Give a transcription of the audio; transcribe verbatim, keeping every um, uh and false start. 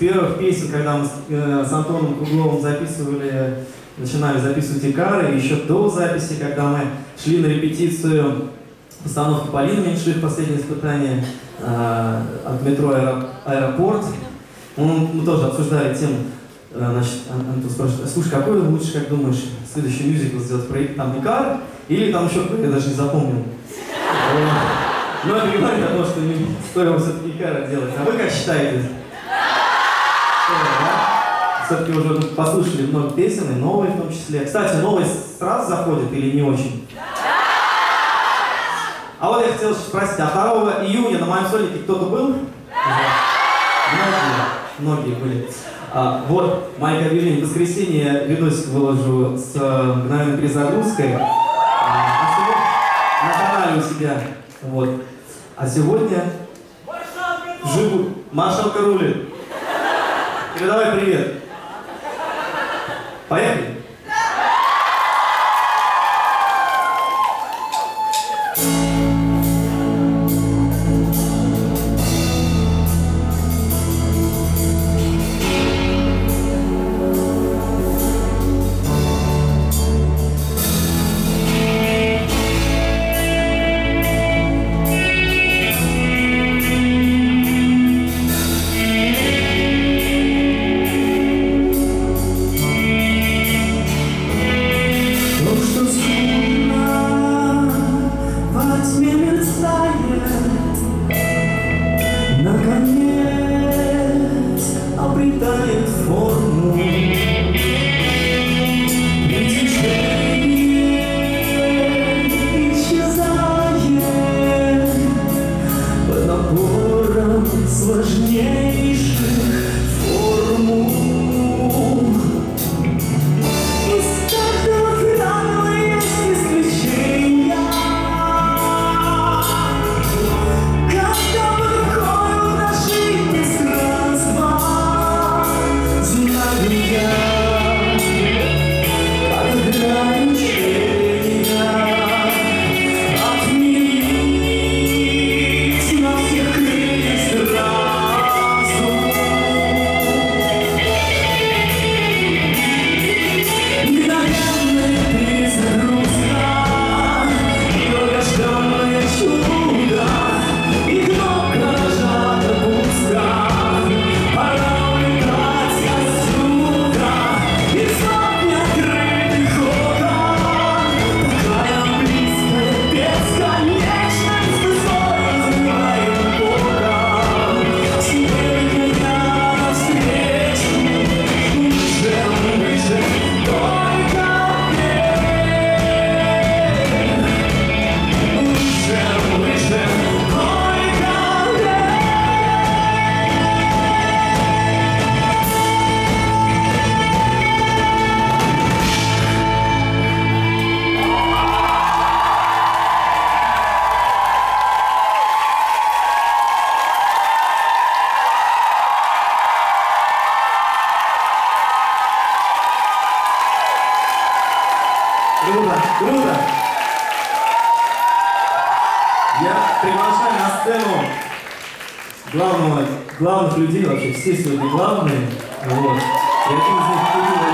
первых песен, когда мы с, э, с Антоном Кругловым записывали, начинали записывать Икары, еще до записи, когда мы шли на репетицию постановки Полины Меньших «Последнее испытание» э, от метро аэро, «Аэропорт». Мы, мы тоже обсуждали тему. Значит, Антон спрашивает: слушай, какой лучше, как думаешь, следующий мюзикл сделать, про там Икар или там еще какой, я даже не запомнил. Но это говорит о том, что не стоило все-таки Икара делать. А вы как считаете? Все-таки уже послушали много песен, и новые в том числе. Кстати, новые сразу заходят или не очень? А вот я хотел спросить, а второго июня на моем сольнике кто-то был? Многие, многие были. А, вот, Майка объявление. В воскресенье я видосик выложу с э, мгновенной перезагрузкой. А, а на канале у себя. Вот. А сегодня живу. Маршалка рулит. Передавай привет. Поехали. Круто, круто! Я приглашаю на сцену главного, главных людей, вообще все сегодня главные. Вот. И один из них